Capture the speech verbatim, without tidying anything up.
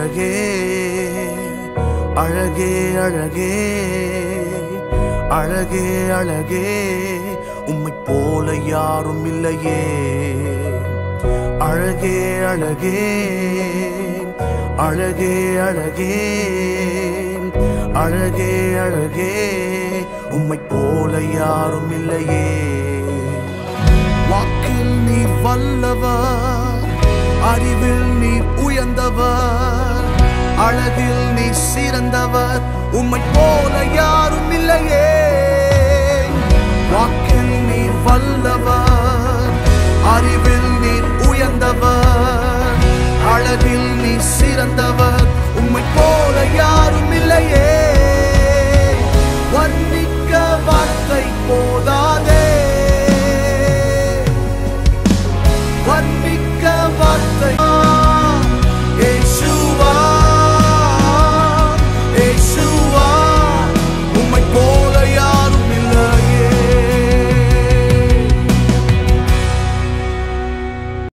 அழகே அழகே அழகே அழகே அழகே உம்மை போல யாரும் இல்லையே அழகே அழகே அழகே அழகே அழகே அழகே உம்மை போல யாரும் இல்லையே வாக்கில் நீ வல்லவர் அறிவில் நீ உயர்ந்தவர் அழகில் நீ சிறந்தவர் உம்மை